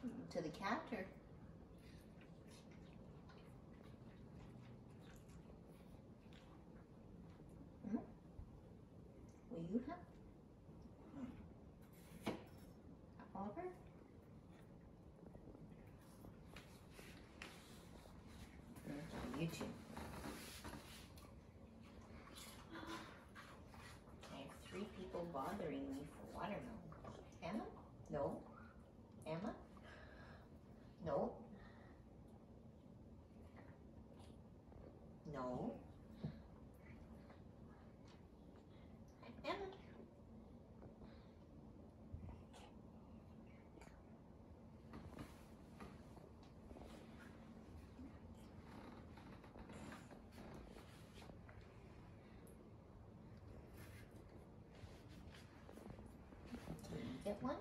To the cat or? Will you have? Oliver? You too. I have 3 people bothering me for watermelon. Emma? No. Emma? No. No. Emma? Can you get one?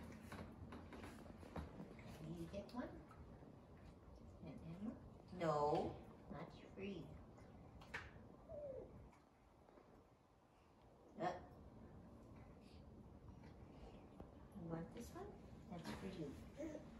Can you get one? And Emma? No, not free. You want this one? That's for you.